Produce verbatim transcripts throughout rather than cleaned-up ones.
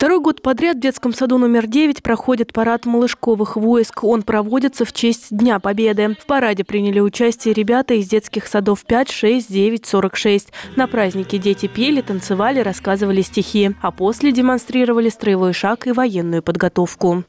Второй год подряд в детском саду номер девять проходит парад малышковых войск. Он проводится в честь Дня Победы. В параде приняли участие ребята из детских садов пять, шесть, девять, сорок шесть. На празднике дети пели, танцевали, рассказывали стихи. А после демонстрировали строевой шаг и военную подготовку.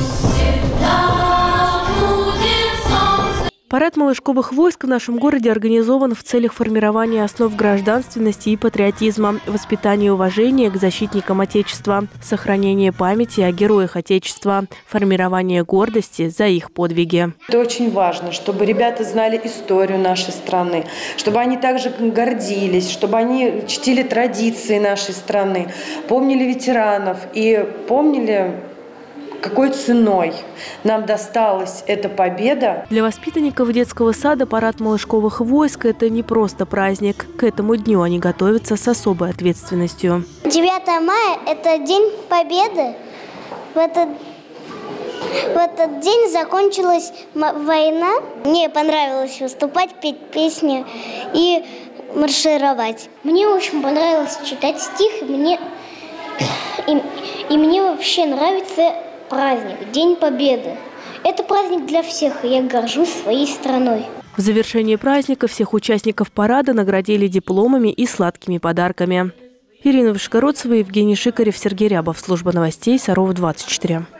Парад малышковых войск в нашем городе организован в целях формирования основ гражданственности и патриотизма, воспитания уважения к защитникам Отечества, сохранения памяти о героях Отечества, формирования гордости за их подвиги. Это очень важно, чтобы ребята знали историю нашей страны, чтобы они также гордились, чтобы они чтили традиции нашей страны, помнили ветеранов и помнили, какой ценой нам досталась эта победа. Для воспитанников детского сада парад малышковых войск – это не просто праздник. К этому дню они готовятся с особой ответственностью. девятое мая – это День Победы. В этот, в этот день закончилась война. Мне понравилось выступать, петь песни и маршировать. Мне очень понравилось читать стих. И мне, и, и мне вообще нравится праздник, День Победы. Это праздник для всех, и я горжусь своей страной. В завершении праздника всех участников парада наградили дипломами и сладкими подарками. Ирина Вышгородцева, Евгений Шикарев, Сергей Рябов. Служба новостей Саров двадцать четыре.